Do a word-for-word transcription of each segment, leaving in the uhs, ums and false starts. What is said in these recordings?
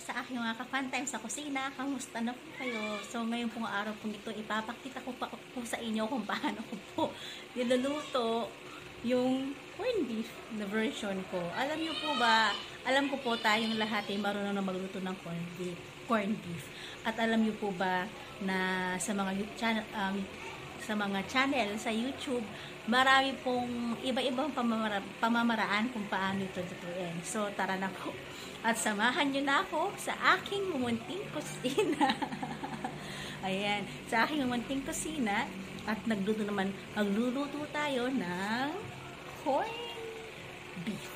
sa aking mga ka-fun time sa kusina. Kamusta na po kayo? So ngayon pong araw pong ito, ipapakita ko pa po sa inyo kung paano ko po niluluto yung corned beef na version ko. Alam niyo po ba, alam ko po tayong lahat ay marunong na magluto ng corned beef. Corned beef. At alam niyo po ba na sa mga channel, um, sa mga channel sa YouTube, marami pong iba-ibang pamamara pamamaraan kung paano ito lutuin. So, tara na po. At samahan nyo na ako sa aking munting kusina. Ayan, sa aking munting kusina. At nagluto naman, magluluto tayo ng corned beef.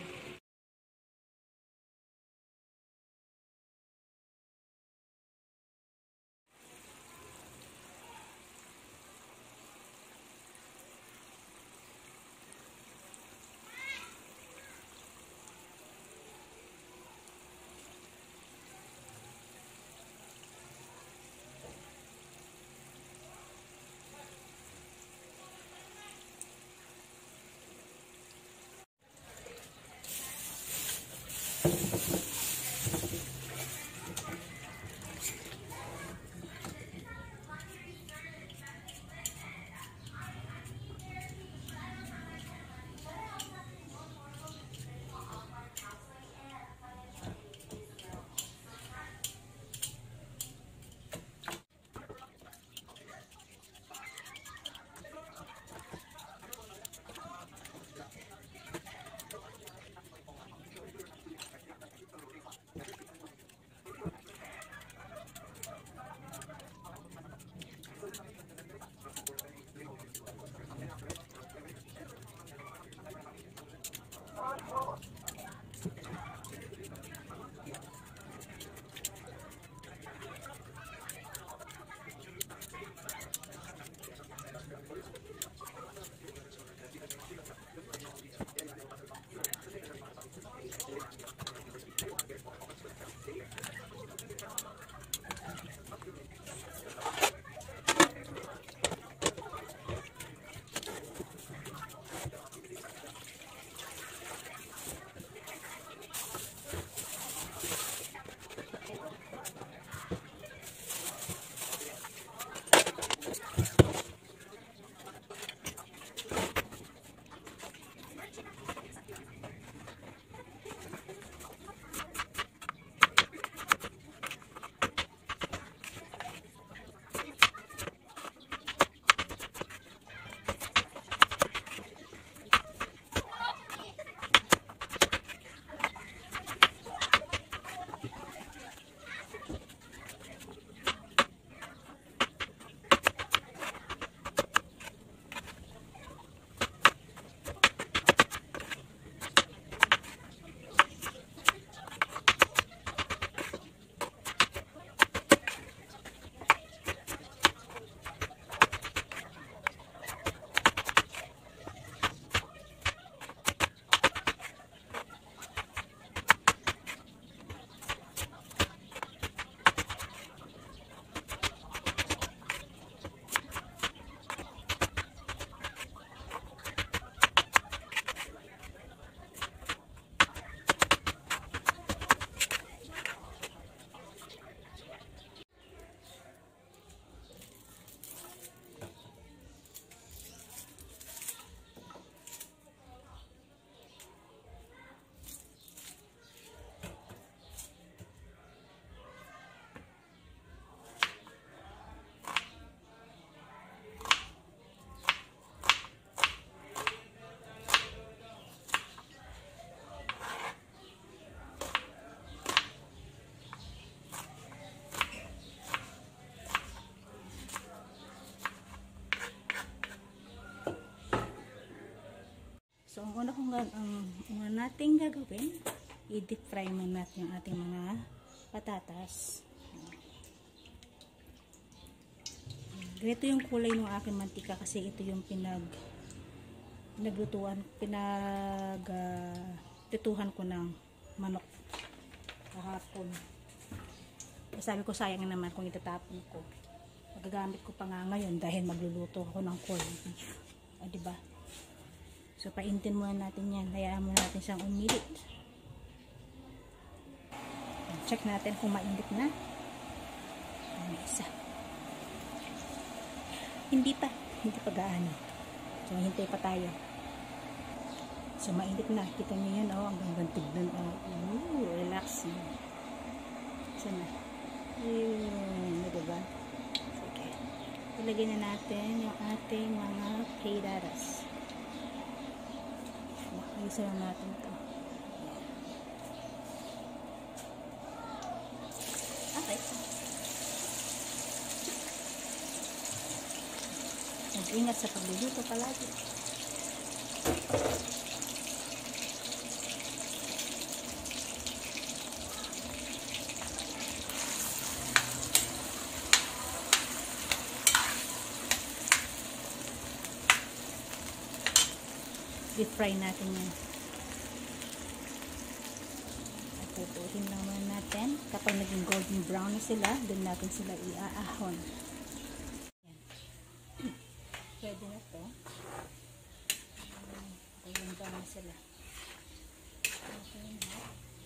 So, ang una kong ang una nating gagawin, i-deep fry muna natin yung ating mga patatas. Ganito yung kulay ng aking mantika kasi ito yung pinag pinaglutuan, pinag uh, tituhan ko ng manok kahapon. E, sabi ko sayang naman kung itatapon ko. Magagamit ko pa nga ngayon dahil magluluto ako ng corned beef. O, diba? So, paintin muna natin yan. Hayaan muna natin siyang umilit. check natin kung mainit na. Ayan, isa. Hindi pa. Hindi pa gaano. So, hintay pa tayo. So, mainit na. Kita nyo yan, oh. Ang gandang tignan, oh. Ooh, relaxing. Sana. Yun. Diba? Sige. Ilagay na natin yung ating mga patatas. Ayusin lang natin ito. Okay. Mag-ingat sa pagluluto palagi. I-fry natin yan. Pupuhin lang muna natin. Kapag naging golden brown na sila, doon natin sila iaahon. Yan. Pwede na to. Golden brown na sila. Okay na.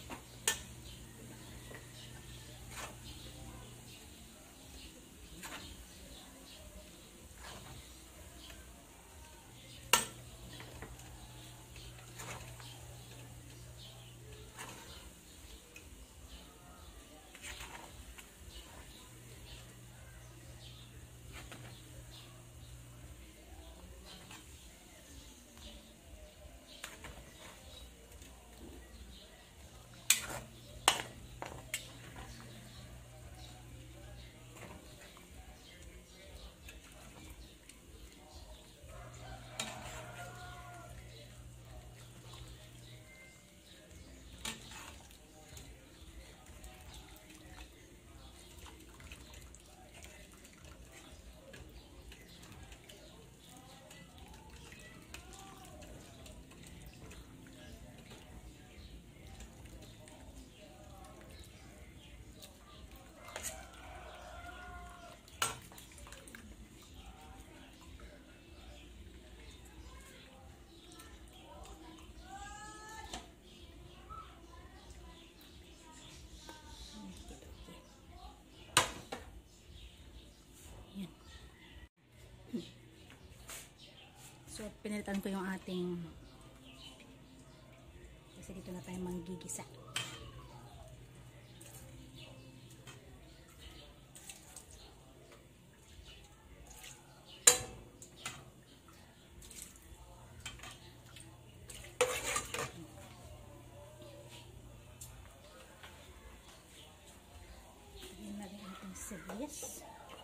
So, pinalitan ko yung ating kasi dito na tayo manggigisa. Tignan natin ang ating sibuyas.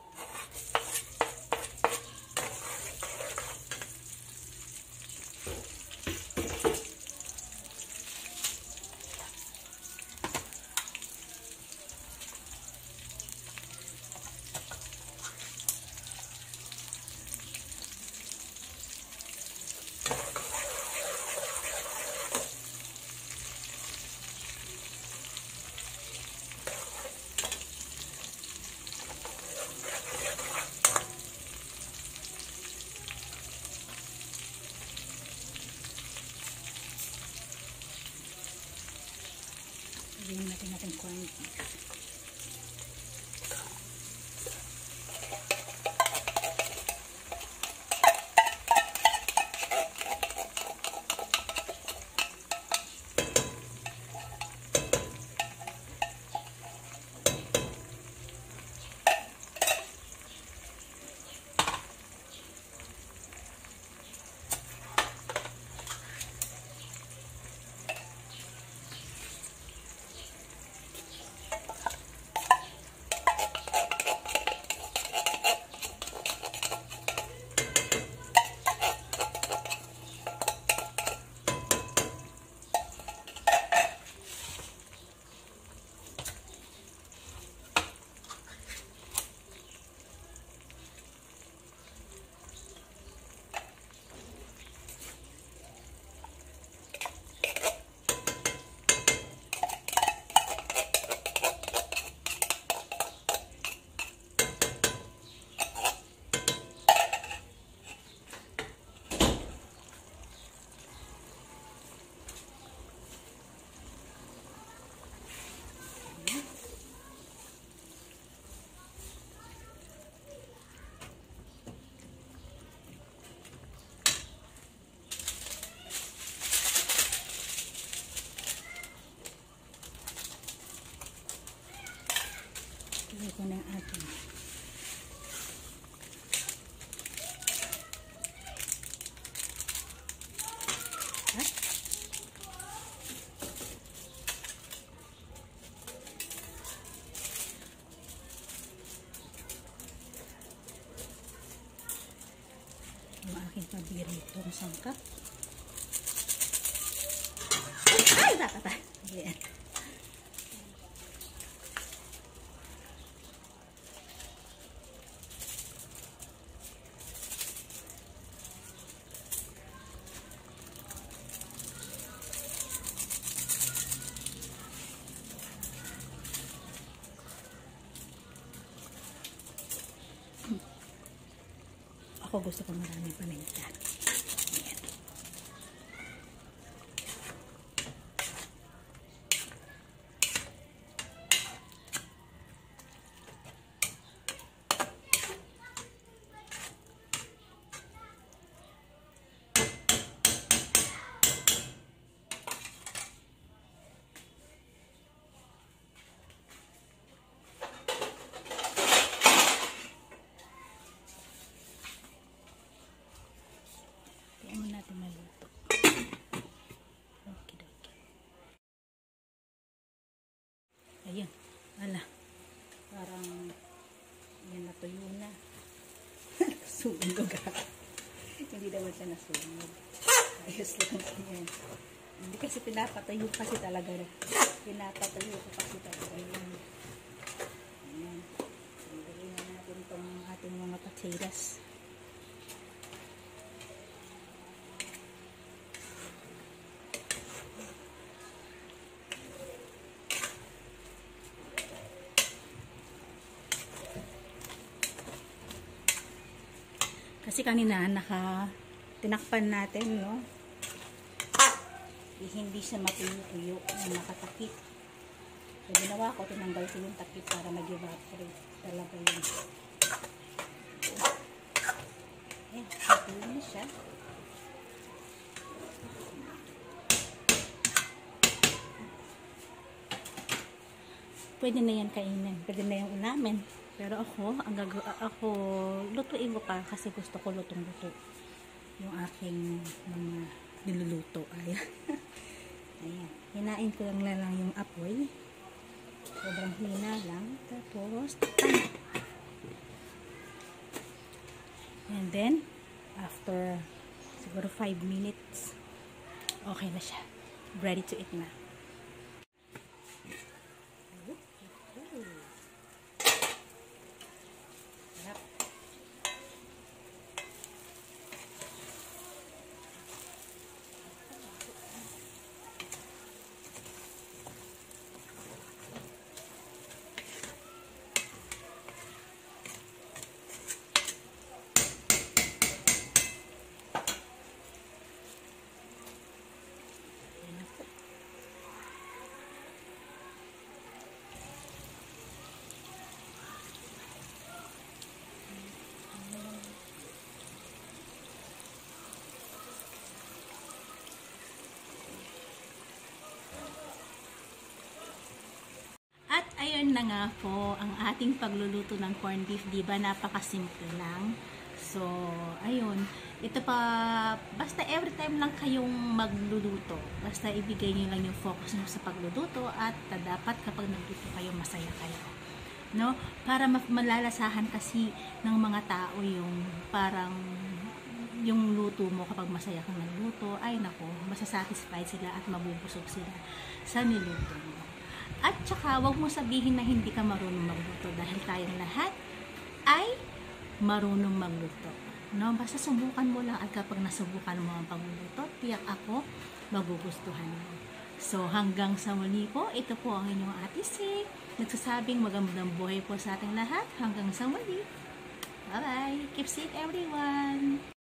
Lagyan natin natin corned beef. Lagay ko na yung ating. At yung aking pabiritong sangkap. Ay! Tatata! Ayan. Ako gusto ko maraming paminta. Ayan. Natin maluto. Okay, okay. Ayun. Ala. Parang yan natuyo na. Sunog agad. Hindi naman siya nasunog. Ayos lang yan. Hindi kasi pinapatayo kasi talaga. Pinapatayo ko kasi talaga yan. Ayan. Sandali na natin itong ating mga potatoes. Kasi kanina naka tinakpan natin, no? Eh, hindi siya matuyo-tuyo na nakatakip. So ginawa ko, tinanggal ko yung takip para mag-evaporate talaga yun. Eh, matuyo na siya. Pwede na yan kainin. Pwede na yung ulamin. Pero ako, ang gag ako, lutuin ko pa kasi gusto ko lutong-luto yung aking mga niluluto. Ayan. Ayan. Hinain ko lang lang yung apoy. Sobrang hina lang. Tapos, ay. And then, after siguro five minutes, okay na siya. Ready to eat na. Ayun na nga po ang ating pagluluto ng corned beef, diba? Napakasimple lang. So, ayun. Ito pa, basta every time lang kayong magluluto. Basta ibigay nyo lang yung focus nyo sa pagluluto at dapat kapag nagluto kayo, masaya kayo. No? Para malalasahan kasi ng mga tao yung parang yung luto mo kapag masaya kang nagluto, ay nako, masasatisfied sila at mabubusog sila sa niluto mo. At saka, wag mo sabihin na hindi ka marunong magluto dahil tayong lahat ay marunong magluto. No? Basta subukan mo lang at kapag nasubukan mo ang pagluluto, tiyak ako, magugustuhan mo. So, hanggang sa muli po, ito po ang inyong Ate C. Nagsasabing magandang buhay po sa ating lahat. Hanggang sa muli. Bye-bye. Keep safe everyone.